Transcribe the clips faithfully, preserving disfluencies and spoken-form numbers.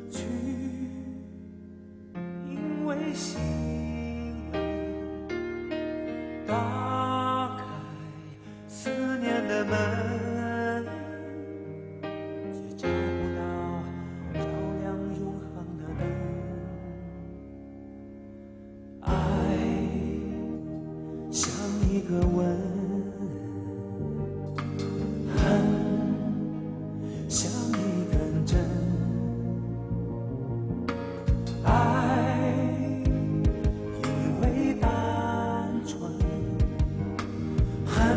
去，因为心打开思念的门，却找不到照亮永恒的灯。爱像一个吻，恨像一根针。爱因为单纯，恨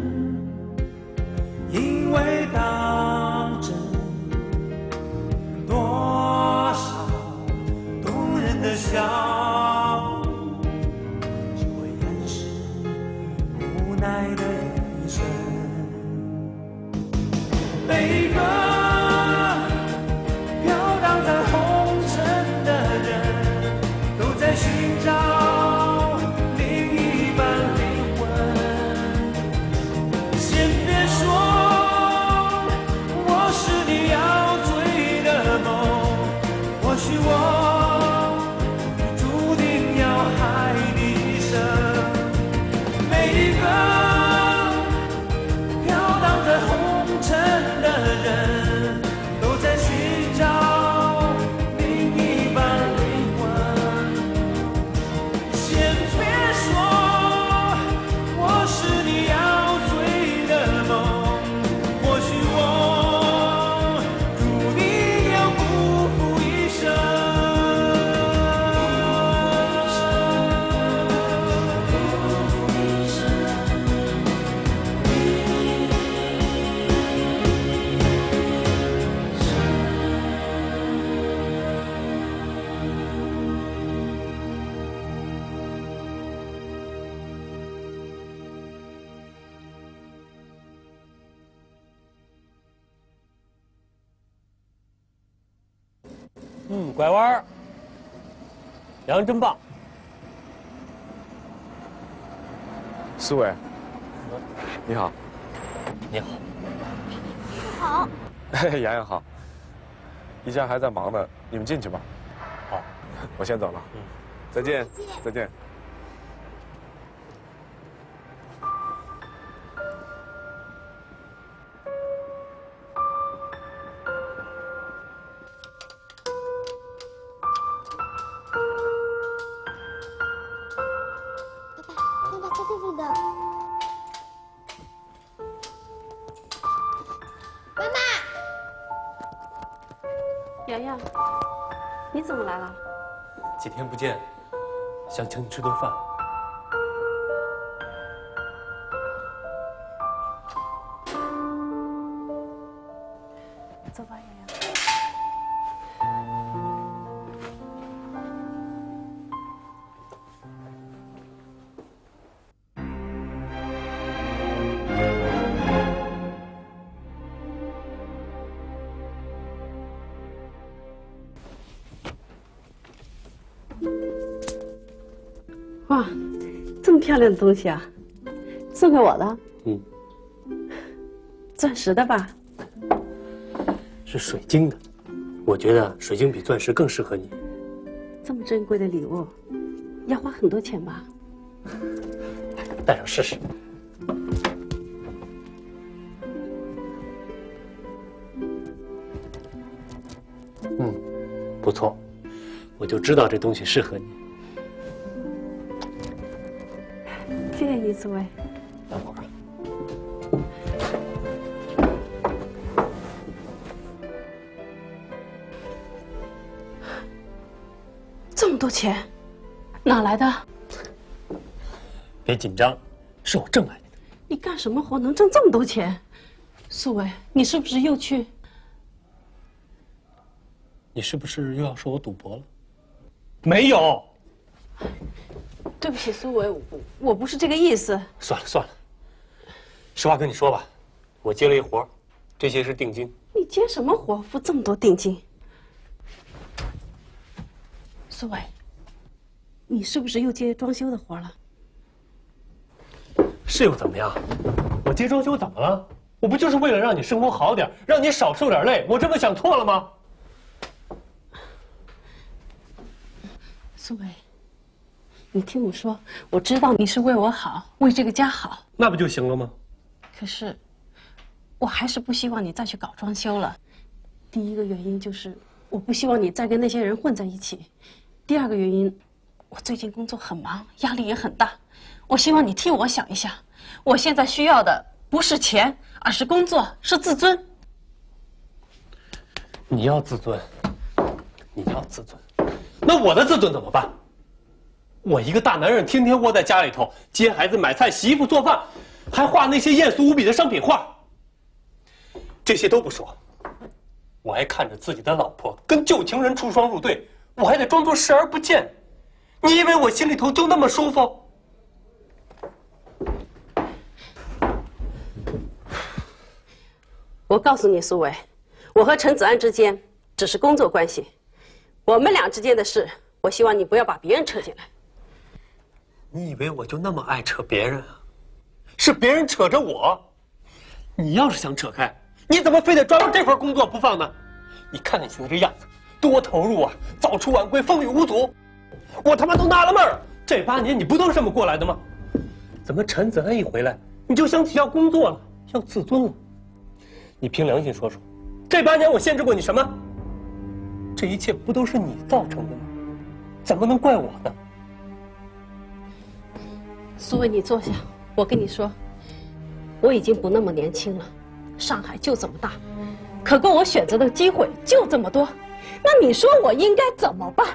因为当真。多少动人的笑，只为掩饰无奈的眼神。每个飘荡在红尘的人，都在寻找另一半灵魂。先别说我是你要追的梦，或许我注定要害你一生。每一个飘荡在红尘的人，都在寻找另一半灵魂。先别说我是你要追的梦，或许我注定要辜负一生。 嗯，拐弯儿，梁真棒。 思伟，你好。 你好。 好。 嘿，洋洋好。一家还在忙呢，你们进去吧。 好， 我先走了。嗯，再见。再见。 爸爸，在这里的。妈妈， 洋洋，你怎么来了？ 几天不见，想请你吃顿饭。 走吧，洋洋。 哇，这么漂亮的东西啊，送给我的？ 嗯， 钻石的吧？ 是水晶的，我觉得水晶比钻石更适合你。 这么珍贵的礼物，要花很多钱吧？ 戴上试试。嗯，不错，我就知道这东西适合你。 谢谢你，苏伟。 等会儿啊。 这么多钱，哪来的？ 别紧张，是我挣来的。 你干什么活能挣这么多钱？苏伟，你是不是又去？ 你是不是又要说我赌博了？没有。 对不起，苏伟，我我不是这个意思。 算了算了，实话跟你说吧，我接了一活，这些是定金。 你接什么活，付这么多定金？苏伟，你是不是又接装修的活了？ 是又怎么样？我接装修怎么了？我不就是为了让你生活好点，让你少受点累？我这么想错了吗？ 苏伟，你听我说，我知道你是为我好，为这个家好， 那不就行了吗？ 可是，我还是不希望你再去搞装修了。第一个原因就是我不希望你再跟那些人混在一起。第二个原因，我最近工作很忙，压力也很大。我希望你替我想一想，我现在需要的不是钱，而是工作，是自尊。 你要自尊，你要自尊，那我的自尊怎么办？我一个大男人，天天窝在家里头，接孩子、买菜、洗衣服、做饭，还画那些艳俗无比的商品画。这些都不说，我还看着自己的老婆跟旧情人出双入对，我还得装作视而不见。你以为我心里头就那么舒服？ 我告诉你，苏伟，我和陈子安之间只是工作关系，我们俩之间的事，我希望你不要把别人扯进来。 你以为我就那么爱扯别人啊？是别人扯着我。你要是想扯开，你怎么非得抓住这份工作不放呢？你看你现在这样子，多投入啊，早出晚归，风雨无阻。我他妈都纳了闷儿，这八年你不都是这么过来的吗？怎么陈子安一回来，你就想起要工作了，要自尊了？你凭良心说说，这八年我限制过你什么？这一切不都是你造成的吗？怎么能怪我呢？ 苏伟，你坐下，我跟你说，我已经不那么年轻了，上海就这么大，可供我选择的机会就这么多，那你说我应该怎么办？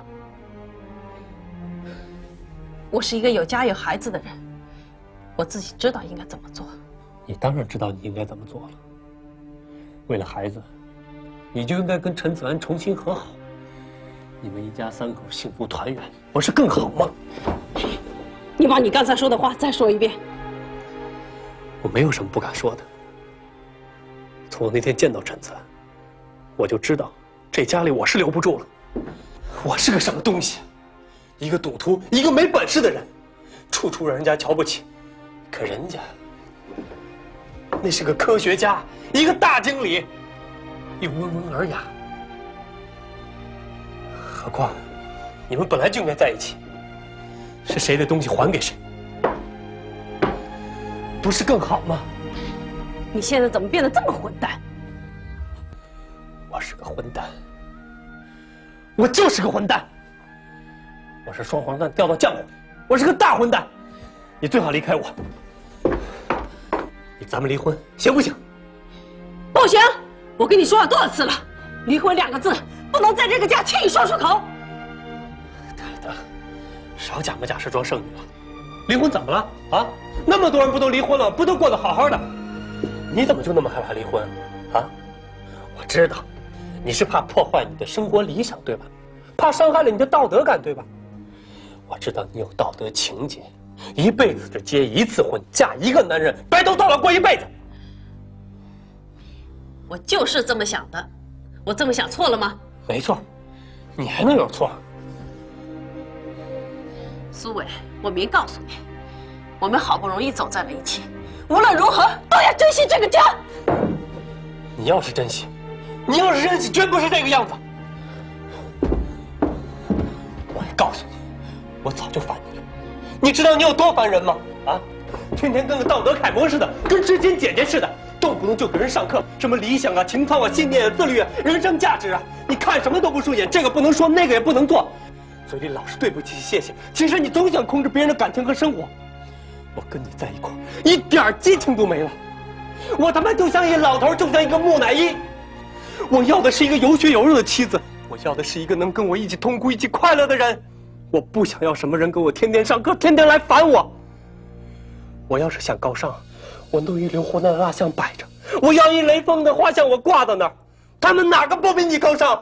我是一个有家有孩子的人，我自己知道应该怎么做。 你当然知道你应该怎么做了。为了孩子，你就应该跟陈子安重新和好，你们一家三口幸福团圆，不是更好吗？ 你把你刚才说的话再说一遍。 我没有什么不敢说的。从我那天见到陈子安，我就知道这家里我是留不住了。我是个什么东西？一个赌徒，一个没本事的人，处处让人家瞧不起。可人家那是个科学家，一个大经理，又温文尔雅。何况你们本来就应该在一起，是谁的东西还给谁，不是更好吗？ 你现在怎么变得这么混蛋？ 我是个混蛋，我就是个混蛋。我是双黄蛋掉到浆糊里，我是个大混蛋。你最好离开我。咱们离婚行不行？ 不行！我跟你说了多少次了，离婚两个字不能在这个家轻易说出口。 得得，少假模假式装剩女了。离婚怎么了啊？那么多人不都离婚了，不都过得好好的？你怎么就那么害怕离婚啊？我知道，你是怕破坏你的生活理想，对吧？怕伤害了你的道德感，对吧？我知道你有道德情节，一辈子只结一次婚，嫁一个男人，白头到老过一辈子。 我就是这么想的，我这么想错了吗？ 没错，你还能有错？ 苏伟，我明告诉你，我们好不容易走在了一起，无论如何都要珍惜这个家。 你要是珍惜，你要是珍惜，绝不是这个样子。我还告诉你，我早就烦你了。你知道你有多烦人吗？啊，天天跟个道德楷模似的，跟知心姐姐似的，动不动就给人上课，什么理想啊、情操啊、信念啊、自律啊、人生价值啊，你看什么都不顺眼，这个不能说，那个也不能做，嘴里老是对不起、谢谢，其实你总想控制别人的感情和生活。我跟你在一块儿，一点激情都没了。我他妈就像一老头，就像一个木乃伊。我要的是一个有血有肉的妻子，我要的是一个能跟我一起痛苦、一起快乐的人。我不想要什么人给我天天上课，天天来烦我。我要是想高尚，我弄一刘胡的蜡像摆着；我要一雷锋的画像，我挂到那儿。他们哪个不比你高尚？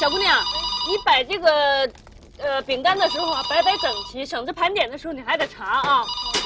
小姑娘，你摆这个呃饼干的时候啊，摆摆整齐，省着盘点的时候你还得查啊。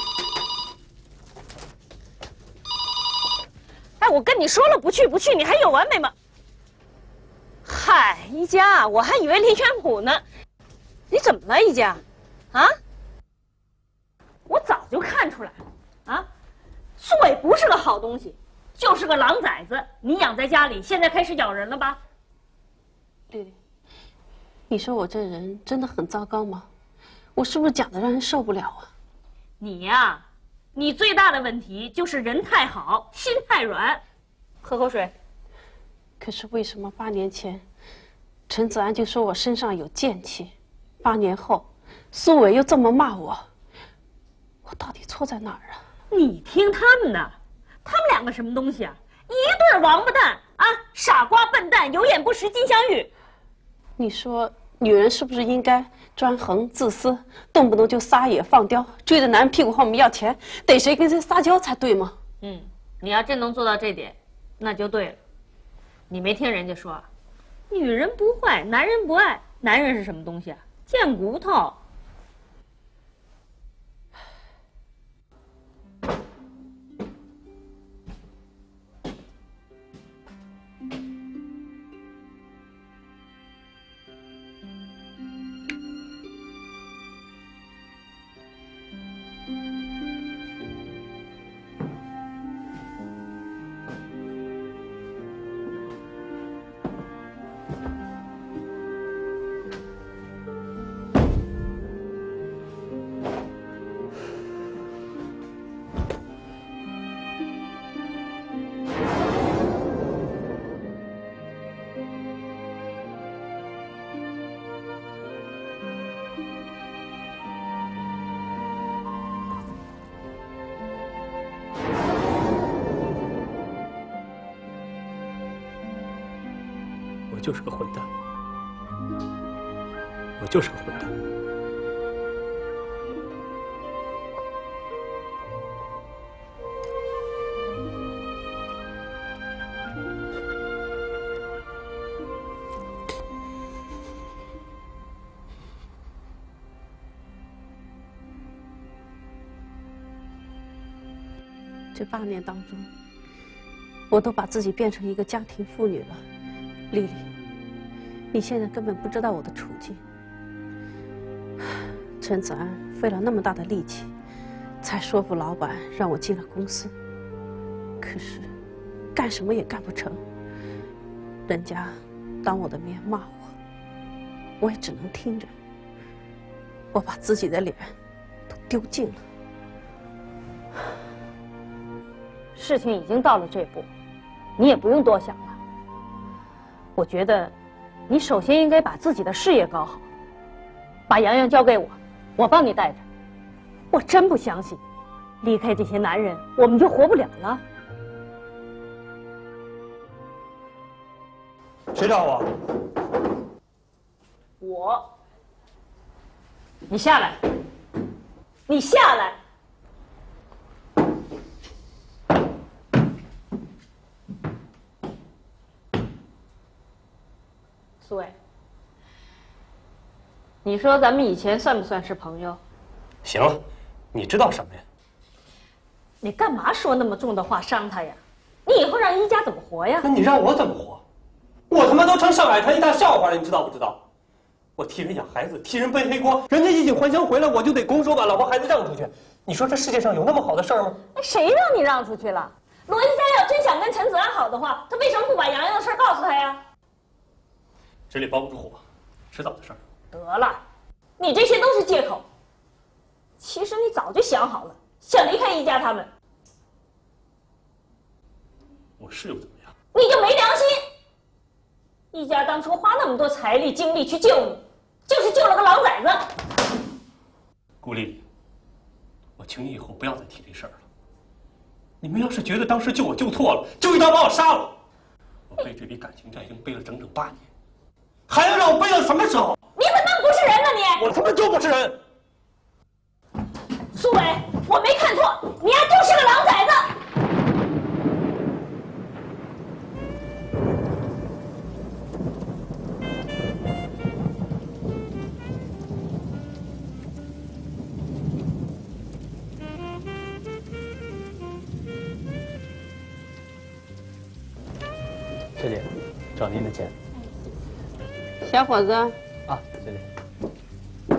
哎，我跟你说了不去不去，你还有完没完？嗨，一家，我还以为林元普呢，你怎么了，一家？啊？我早就看出来了，啊，苏伟不是个好东西，就是个狼崽子。你养在家里，现在开始咬人了吧？ 丽丽，你说我这人真的很糟糕吗？我是不是讲的让人受不了啊？ 你呀，你最大的问题就是人太好，心太软。喝口水。 可是为什么八年前，陈子安就说我身上有贱气，八年后，苏伟又这么骂我，我到底错在哪儿啊？ 你听他们的，他们两个什么东西啊？一对王八蛋啊！傻瓜笨蛋，有眼不识金镶玉。 你说女人是不是应该专横自私，动不动就撒野放刁，追着男人屁股后面要钱，逮谁跟谁撒娇才对吗？ 嗯，你要真能做到这点，那就对了。你没听人家说，女人不坏，男人不爱。男人是什么东西啊？贱骨头。 我就是个混蛋，我就是个混蛋。 这八年当中，我都把自己变成一个家庭妇女了。丽丽，你现在根本不知道我的处境。陈子安费了那么大的力气，才说服老板让我进了公司，可是干什么也干不成。人家当我的面骂我，我也只能听着。我把自己的脸都丢尽了。 事情已经到了这步，你也不用多想了。我觉得，你首先应该把自己的事业搞好，把洋洋交给我，我帮你带着。我真不相信，离开这些男人，我们就活不了了。 谁找我？ 我。你下来，你下来。苏伟，你说咱们以前算不算是朋友？ 行了，你知道什么呀？ 你干嘛说那么重的话伤他呀？你以后让一家怎么活呀？ 那你让我怎么活？我他妈都成上海滩一大笑话了，你知道不知道？我替人养孩子，替人背黑锅，人家衣锦还乡回来，我就得拱手把老婆孩子让出去。你说这世界上有那么好的事儿吗？ 谁让你让出去了？罗一家要真想跟陈子安好的话，他为什么不把洋洋的事告诉他呀？ 纸里包不住火，迟早的事儿。 得了，你这些都是借口。其实你早就想好了，想离开一家他们。 我是又怎么样？ 你就没良心！一家当初花那么多财力精力去救你，就是救了个狼崽子。 顾丽丽，我请你以后不要再提这事儿了。你们要是觉得当时救我救错了，就一刀把我杀了。我背这笔感情债已经背了整整八年，还要让我背到什么时候？ 你怎么那么不是人呢你？ 我他妈就不是人！ 苏伟，我没看错，你丫就是个狼崽子！ 找您的钱。 小伙子， 啊，谢谢。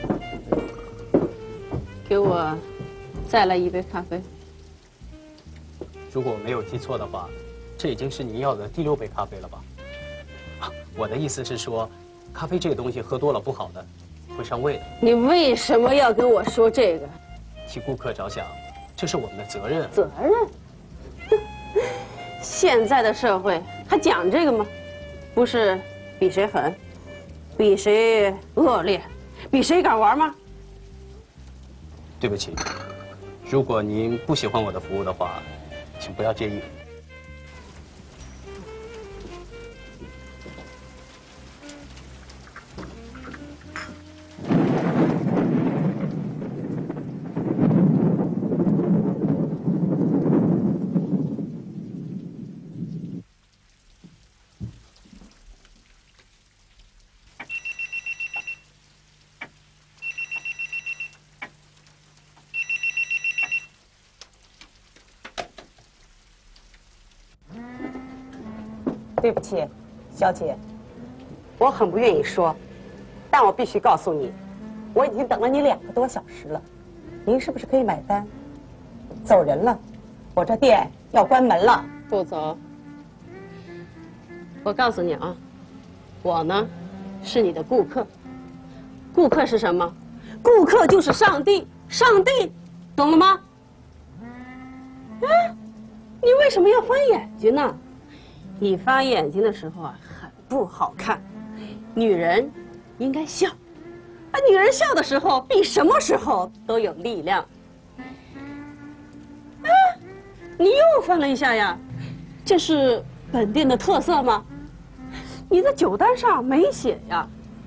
给我再来一杯咖啡。 如果我没有记错的话，这已经是您要的第六杯咖啡了吧？啊，我的意思是说，咖啡这个东西喝多了不好的，会伤胃的。 你为什么要跟我说这个？ 替顾客着想，这是我们的责任。 责任？现在的社会还讲这个吗？不是比谁狠，比谁恶劣，比谁敢玩吗？ 对不起，如果您不喜欢我的服务的话，请不要介意。 对不起，小姐，我很不愿意说，但我必须告诉你，我已经等了你两个多小时了，您是不是可以买单？走人了，我这店要关门了。 不走。我告诉你啊，我呢是你的顾客。顾客是什么？顾客就是上帝，上帝，懂了吗？哎，你为什么要翻眼睛呢？你翻眼睛的时候啊，很不好看。女人应该笑，啊，女人笑的时候比什么时候都有力量。哎，你又翻了一下呀，这是本店的特色吗？你的酒单上没写呀。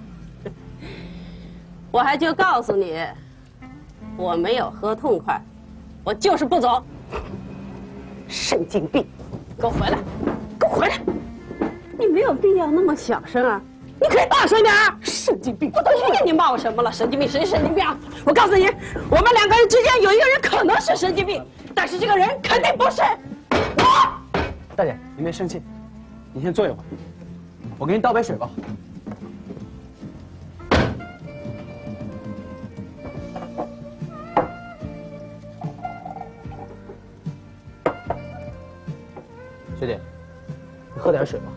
我还就告诉你，我没有喝痛快，我就是不走。 神经病， 给我回来！给我回来！你没有必要那么小声啊，你可以大声点啊！神经病！我都听见你骂我什么了？神经病！谁神经病啊？我告诉你，我们两个人之间有一个人可能是神经病，但是这个人肯定不是我。 大姐，您别生气，您先坐一会儿，我给您倒杯水吧。学姐，你喝点水吧。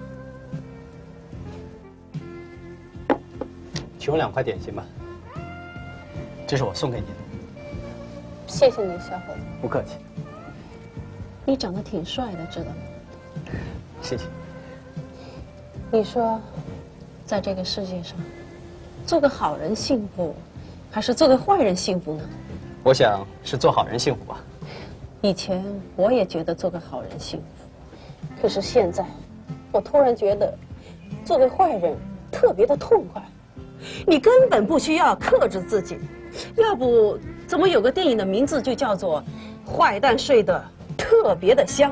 请我两块点心吧，这是我送给你的。 谢谢你，小伙子。 不客气。 你长得挺帅的，知道吗？ 谢谢。 你说，在这个世界上，做个好人幸福，还是做个坏人幸福呢？ 我想是做好人幸福吧。 以前我也觉得做个好人幸福。可是现在，我突然觉得，做个坏人特别的痛快。你根本不需要克制自己，要不怎么有个电影的名字就叫做《坏蛋睡得特别的香》？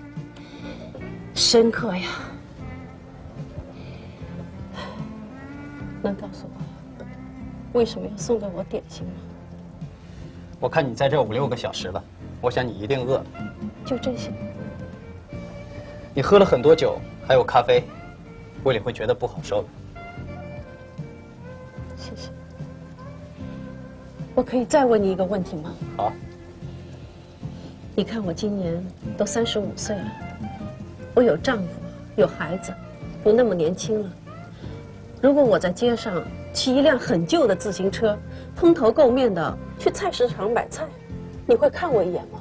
深刻呀！能告诉我，为什么要送给我点心吗？ 我看你在这五六个小时了，我想你一定饿了。 就这些。 你喝了很多酒，还有咖啡，胃里会觉得不好受的。 谢谢。我可以再问你一个问题吗？ 好。 你看我今年都三十五岁了，我有丈夫，有孩子，不那么年轻了。如果我在街上骑一辆很旧的自行车，蓬头垢面的去菜市场买菜，你会看我一眼吗？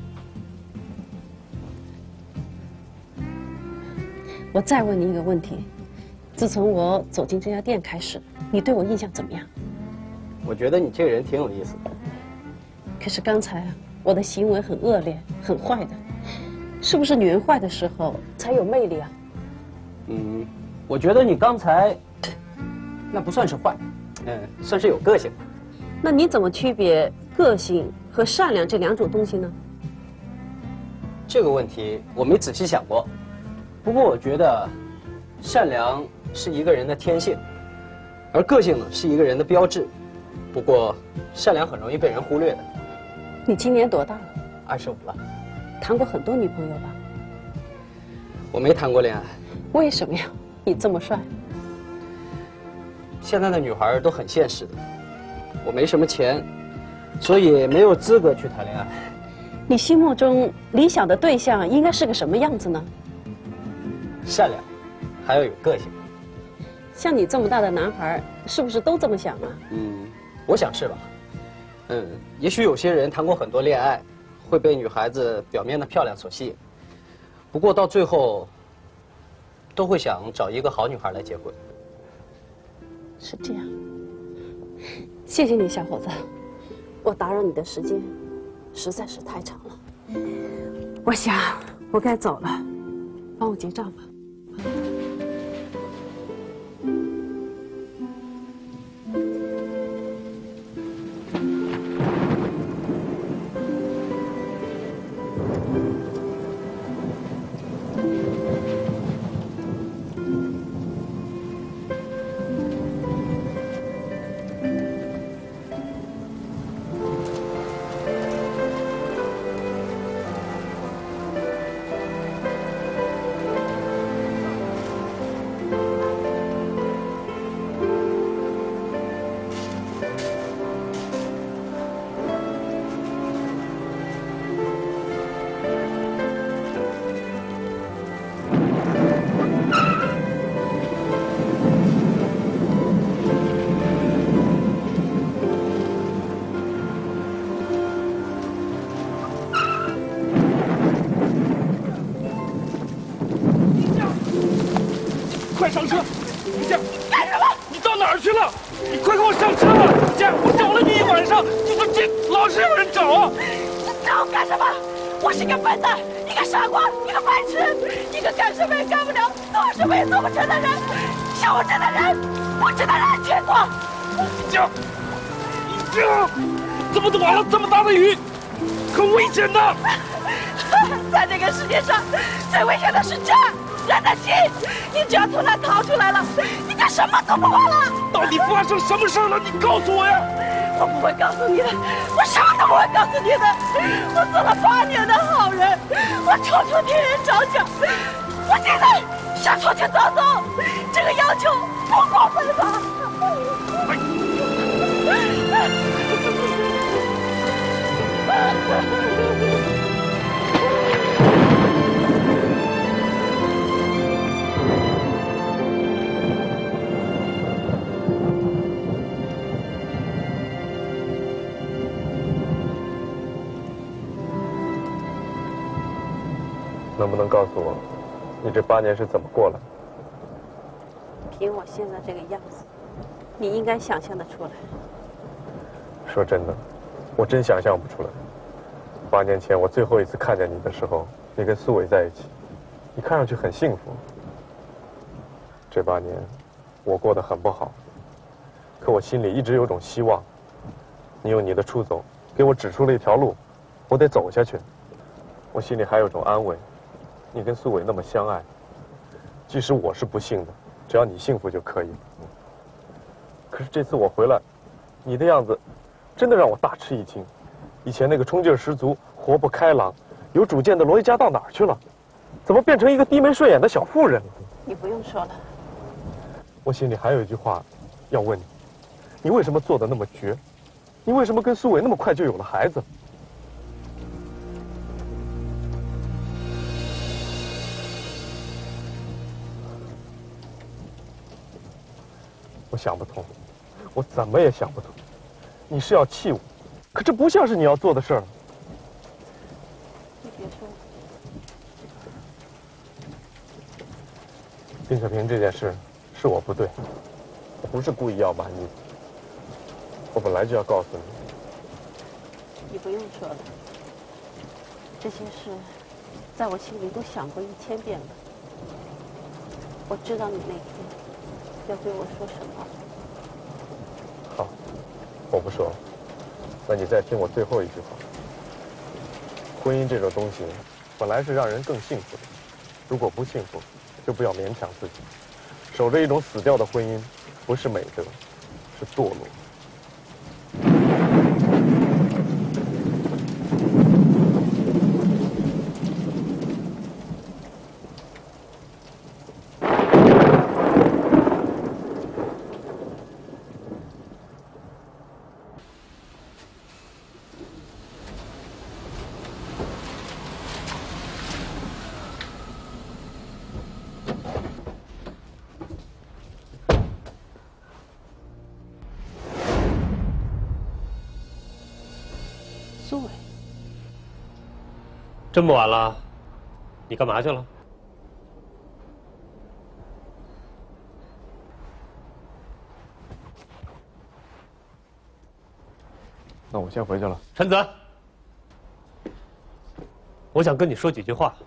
我再问你一个问题：自从我走进这家店开始，你对我印象怎么样？ 我觉得你这个人挺有意思的。 可是刚才啊，我的行为很恶劣、很坏的，是不是女人坏的时候才有魅力啊？ 嗯，我觉得你刚才那不算是坏，嗯，算是有个性。 那你怎么区别个性和善良这两种东西呢？ 这个问题我没仔细想过。不过我觉得，善良是一个人的天性，而个性呢是一个人的标志。不过，善良很容易被人忽略的。 你今年多大了？ 二十五了。 谈过很多女朋友吧？ 我没谈过恋爱。 为什么呀？你这么帅。 现在的女孩都很现实的，我没什么钱，所以没有资格去谈恋爱。 你心目中理想的对象应该是个什么样子呢？ 善良，还要有个性。 像你这么大的男孩，是不是都这么想啊？ 嗯，我想是吧。嗯，也许有些人谈过很多恋爱，会被女孩子表面的漂亮所吸引，不过到最后，都会想找一个好女孩来结婚。 是这样。谢谢你，小伙子，我打扰你的时间实在是太长了。我想我该走了，帮我结账吧。 快上车！你这干什么？你到哪儿去了？你快给我上车！姐，我找了你一晚上，你说这老是有人找啊！ 你找我干什么？我是个笨蛋，一个傻瓜，一个白痴，一个干什么也干不了，做什么也做不成的人。像我这样的人，不值得让人牵挂。 你这，你这，怎么打了这么大的雨？很危险的。 在这个世界上，最危险的是这。人的心，你只要从那逃出来了，你就什么都不怕了。 到底发生什么事了？你告诉我呀！ 我不会告诉你的，我什么都不会告诉你的。我做了八年的好人，我处处替人着想。我现在想出去走走，这个要求不过分吧？ 能不能告诉我，你这八年是怎么过来？ 凭我现在这个样子，你应该想象得出来。 说真的，我真想象不出来。八年前我最后一次看见你的时候，你跟苏伟在一起，你看上去很幸福。这八年，我过得很不好，可我心里一直有种希望。你用你的出走，给我指出了一条路，我得走下去。我心里还有种安慰。你跟苏伟那么相爱，即使我是不幸的，只要你幸福就可以了。可是这次我回来，你的样子真的让我大吃一惊。以前那个冲劲十足、活泼开朗、有主见的罗一家到哪儿去了？怎么变成一个低眉顺眼的小妇人了？ 你不用说了。 我心里还有一句话要问你：你为什么做的那么绝？你为什么跟苏伟那么快就有了孩子？我想不通，我怎么也想不通。你是要气我，可这不像是你要做的事儿。 你别说了。 丁可平这件事是我不对，我不是故意要瞒你的，我本来就要告诉你。 你不用说了，这些事在我心里都想过一千遍了。我知道你那天要对我说什么。 好，我不说了。那你再听我最后一句话。婚姻这种东西，本来是让人更幸福的。如果不幸福，就不要勉强自己。守着一种死掉的婚姻，不是美德，是堕落。 苏伟。 这么晚了，你干嘛去了？ 那我先回去了。 陈子，我想跟你说几句话。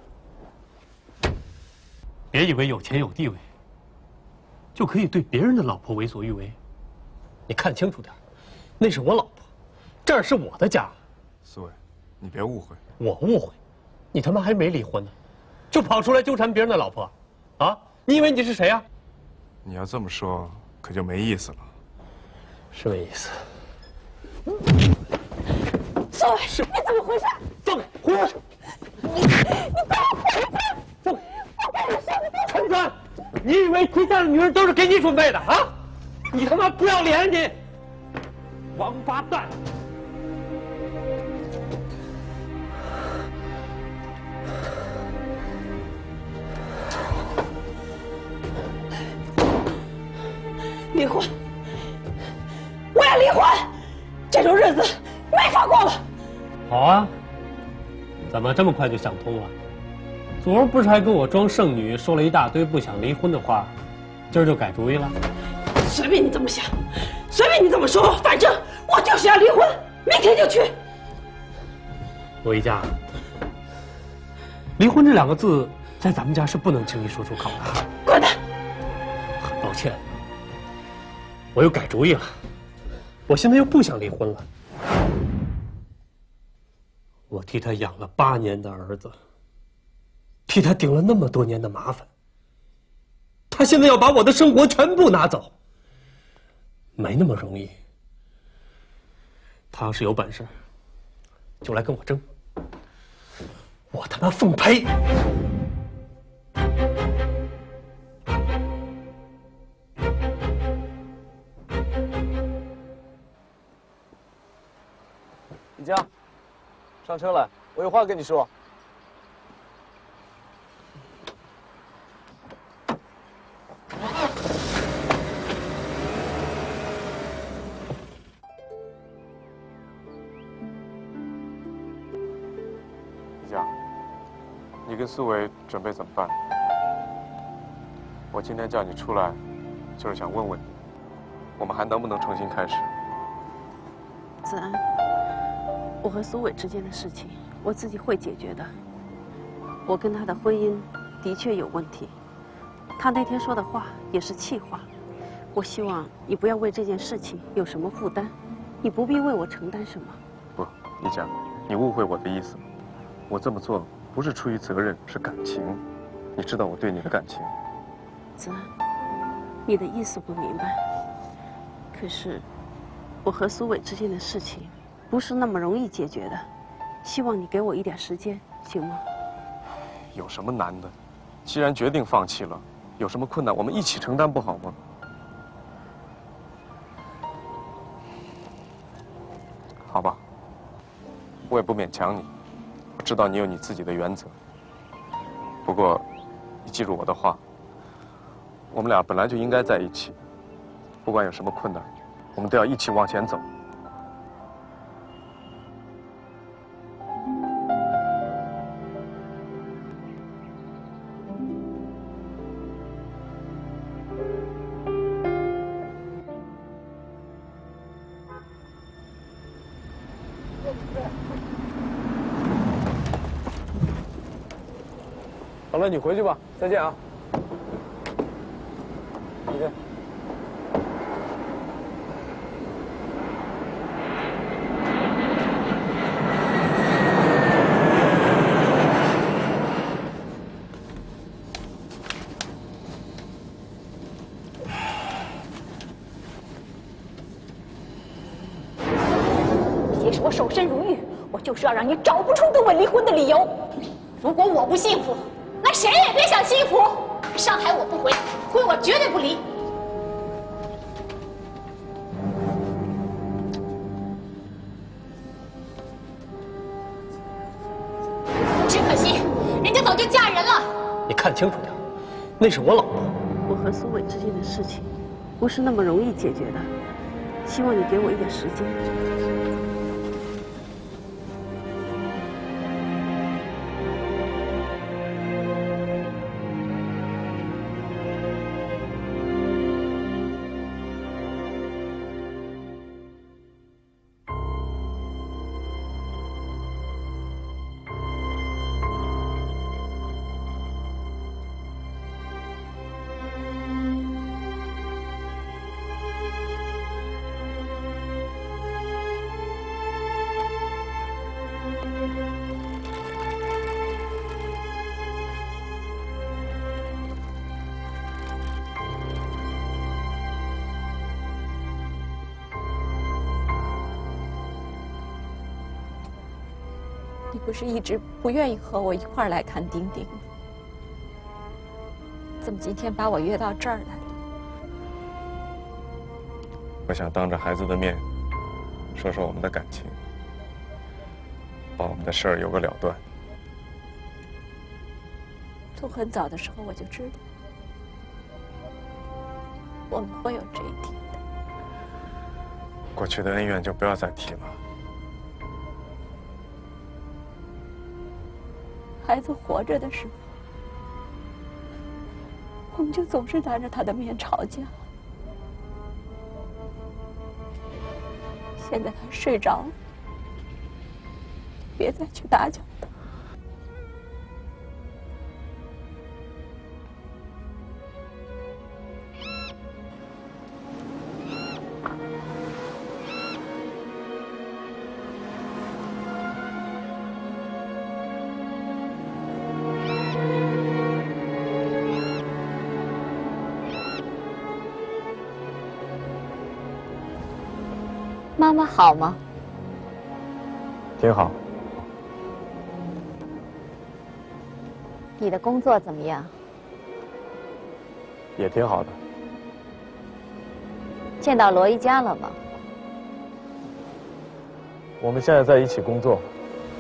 别以为有钱有地位，就可以对别人的老婆为所欲为。你看清楚点，那是我老婆，这儿是我的家。 苏伟，你别误会。 我误会？你他妈还没离婚呢，就跑出来纠缠别人的老婆，啊？你以为你是谁呀？ 你要这么说，可就没意思了。 是没意思。 苏伟，是你怎么回事？ 放开，回去！ 你你把我回去！ 放开！陈子，你以为天下的女人都是给你准备的啊？你他妈不要脸你！王八蛋！ 离婚！我要离婚！这种日子没法过了。 好啊，怎么这么快就想通了？昨儿不是还跟我装剩女，说了一大堆不想离婚的话，今儿就改主意了？ 随便你怎么想，随便你怎么说，反正我就是要离婚，明天就去。 罗一佳，离婚这两个字在咱们家是不能轻易说出口的。 滚蛋！ 很抱歉，我又改主意了，我现在又不想离婚了。我替他养了八年的儿子，替他顶了那么多年的麻烦，他现在要把我的生活全部拿走，没那么容易。他要是有本事，就来跟我争，我他妈奉陪！ 李佳，上车来，我有话跟你说。 李佳，你跟苏伟准备怎么办？我今天叫你出来，就是想问问你，我们还能不能重新开始？ 子安，我和苏伟之间的事情，我自己会解决的。我跟他的婚姻的确有问题，他那天说的话也是气话。我希望你不要为这件事情有什么负担，你不必为我承担什么。 不，李佳，你误会我的意思了。我这么做不是出于责任，是感情。你知道我对你的感情。 子安，你的意思我明白。可是，我和苏伟之间的事情不是那么容易解决的，希望你给我一点时间，行吗？ 有什么难的？既然决定放弃了，有什么困难我们一起承担不好吗？好吧，我也不勉强你。我知道你有你自己的原则。不过，你记住我的话，我们俩本来就应该在一起。不管有什么困难，我们都要一起往前走。 好了，你回去吧，再见啊。再见。 即使我守身如玉，我就是要让你找不出跟我离婚的理由。如果我不幸福，那谁也别想幸福。上海我不回，婚我绝对不离。只可惜，人家早就嫁人了。 你看清楚点，那是我老婆。 我和苏伟之间的事情，不是那么容易解决的，希望你给我一点时间。 你不是一直不愿意和我一块儿来看丁丁吗？怎么今天把我约到这儿来了？ 我想当着孩子的面，说说我们的感情，把我们的事儿有个了断。 从很早的时候我就知道，我们会有这一天的。 过去的恩怨就不要再提了。 孩子活着的时候，我们就总是当着他的面吵架。现在他睡着了，别再去打搅他。 妈妈好吗？ 挺好。 你的工作怎么样？ 也挺好的。 见到罗一佳了吗？ 我们现在在一起工作。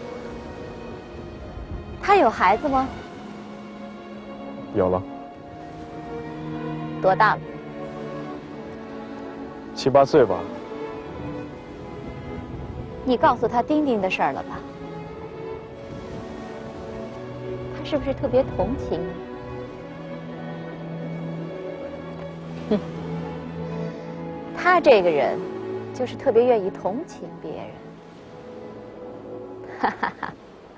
他有孩子吗？ 有了。 多大了？ 七八岁吧。 你告诉他丁丁的事儿了吧？他是不是特别同情你？哼，他这个人就是特别愿意同情别人。哈哈哈！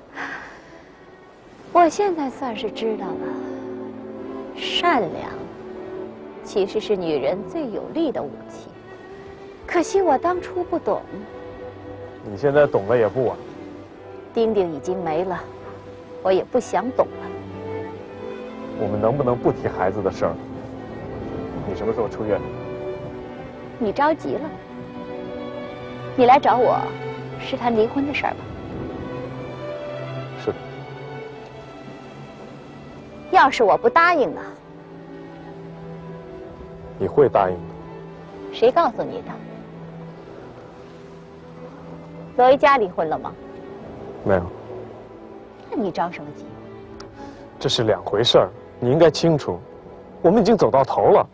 我现在算是知道了，善良其实是女人最有力的武器。可惜我当初不懂。 你现在懂了也不晚。 丁丁已经没了，我也不想懂了。 我们能不能不提孩子的事儿？你什么时候出院？ 你着急了？你来找我，是谈离婚的事儿吧？ 是的。 要是我不答应呢？ 你会答应的。 谁告诉你的？罗一佳离婚了吗？ 没有。 那你着什么急？ 这是两回事儿，你应该清楚。我们已经走到头了。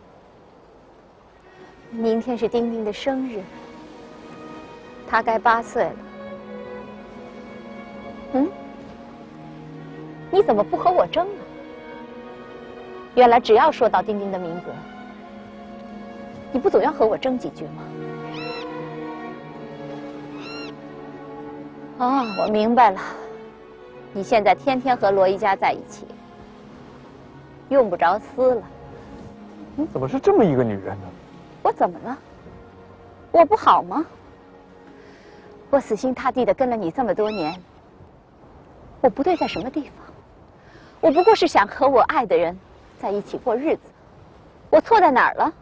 明天是丁丁的生日，他该八岁了。嗯？你怎么不和我争啊？原来只要说到丁丁的名字，你不总要和我争几句吗？哦，我明白了，你现在天天和罗一佳在一起，用不着撕了。 你怎么是这么一个女人呢？ 我怎么了？我不好吗？我死心塌地的跟了你这么多年，我不对在什么地方？我不过是想和我爱的人在一起过日子，我错在哪儿了？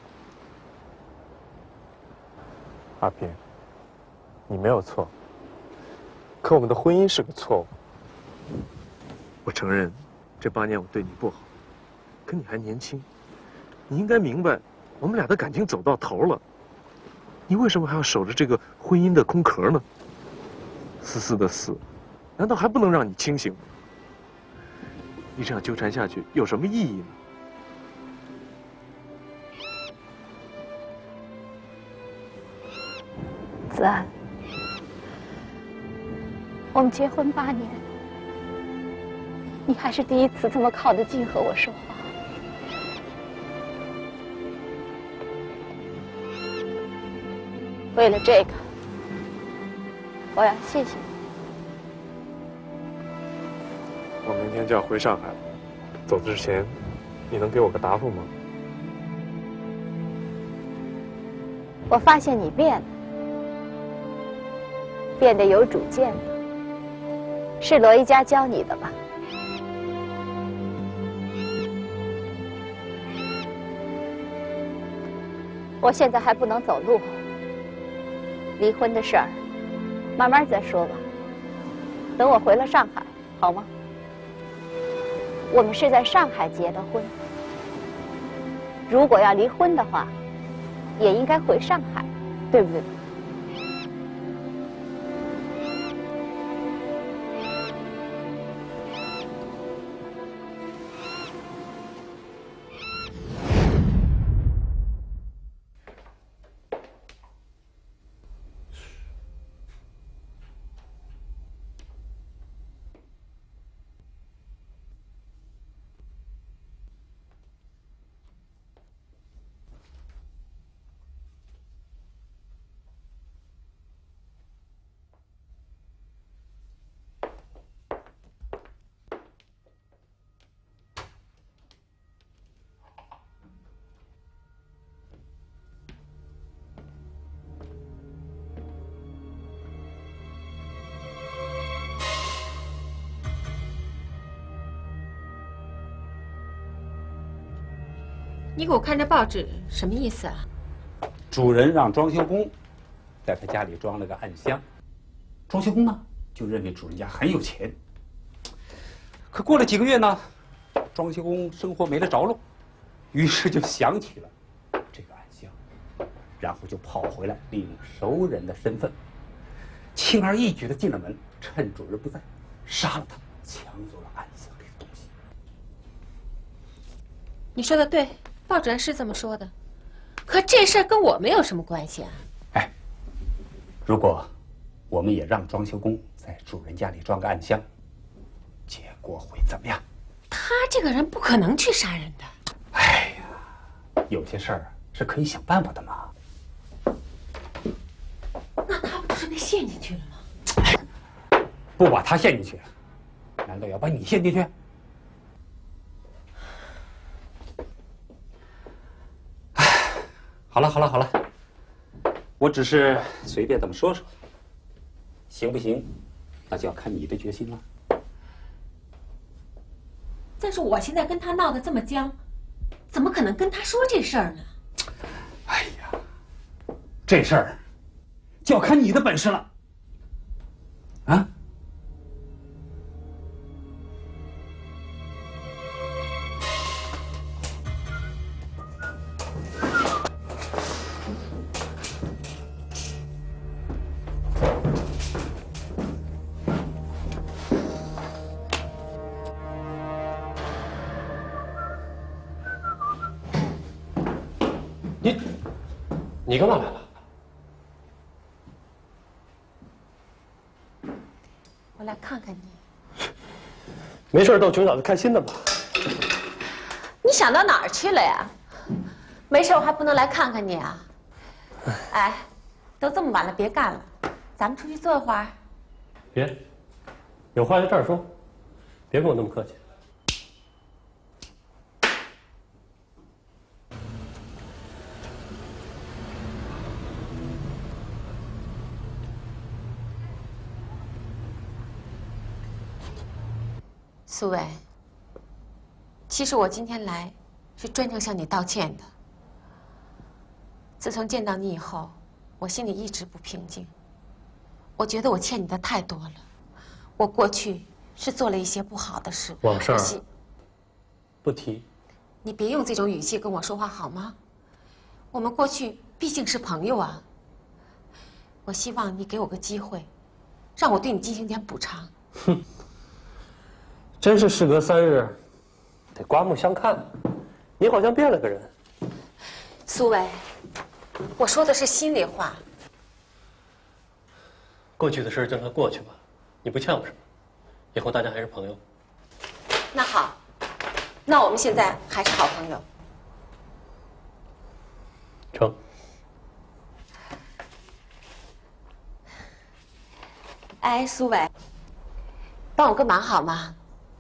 阿平，你没有错。可我们的婚姻是个错误。我承认，这八年我对你不好，可你还年轻，你应该明白，我们俩的感情走到头了。你为什么还要守着这个婚姻的空壳呢？死死的死，难道还不能让你清醒吗？你这样纠缠下去有什么意义呢？ 子安。我们结婚八年，你还是第一次这么靠得近和我说话。为了这个，我要谢谢你。 我明天就要回上海了，走之前，你能给我个答复吗？ 我发现你变了，变得有主见了。是罗一佳教你的吧？我现在还不能走路，离婚的事儿慢慢再说吧。 等我回了上海，好吗？我们是在上海结的婚。如果要离婚的话，也应该回上海，对不对？ 你给我看这报纸什么意思啊？ 主人让装修工在他家里装了个暗箱，装修工呢就认为主人家很有钱。可过了几个月呢，装修工生活没了着落，于是就想起了这个暗箱，然后就跑回来，利用熟人的身份，轻而易举地进了门，趁主人不在，杀了他，抢走了暗箱里的东西。 你说的对。报纸上是这么说的，可这事儿跟我没有什么关系啊！ 哎，如果我们也让装修工在主人家里装个暗箱，结果会怎么样？ 他这个人不可能去杀人的。 哎呀，有些事儿是可以想办法的嘛。 那他不就是被陷进去了吗？ 不把他陷进去，难道要把你陷进去？好了好了好了，我只是随便这么说说，行不行？那就要看你的决心了。 但是我现在跟他闹得这么僵，怎么可能跟他说这事儿呢？ 哎呀，这事儿就要看你的本事了，啊！ 你，你干嘛来了？ 我来看看你。 没事逗熊小子开心的嘛。 你想到哪儿去了呀？没事我还不能来看看你啊？哎，都这么晚了，别干了，咱们出去坐一会儿。 别，有话在这儿说，别跟我那么客气。 苏伟，其实我今天来是专程向你道歉的。自从见到你以后，我心里一直不平静。我觉得我欠你的太多了，我过去是做了一些不好的事。 往事儿不提。 你别用这种语气跟我说话好吗？我们过去毕竟是朋友啊。我希望你给我个机会，让我对你进行点补偿。 哼。真是事隔三日，得刮目相看。你好像变了个人。 苏伟，我说的是心里话。 过去的事就让它过去吧，你不欠我什么，以后大家还是朋友。 那好，那我们现在还是好朋友。 成。 哎，苏伟，帮我个忙好吗？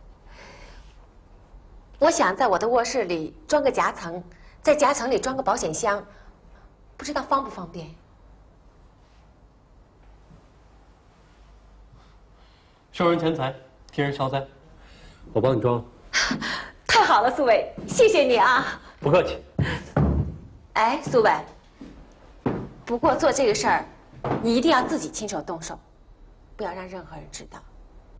我想在我的卧室里装个夹层，在夹层里装个保险箱，不知道方不方便？ 收人钱财，替人消灾，我帮你装。 太好了，苏伟，谢谢你啊！ 不客气。 哎，苏伟，不过做这个事儿，你一定要自己亲手动手，不要让任何人知道。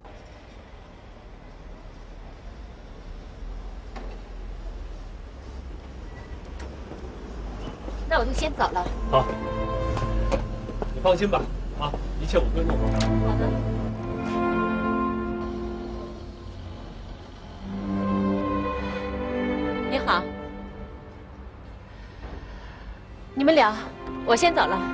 那我就先走了。 好，你放心吧，啊，一切我会弄好。 好的。你好，你们聊，我先走了。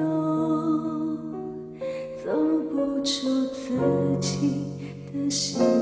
走不出自己的心。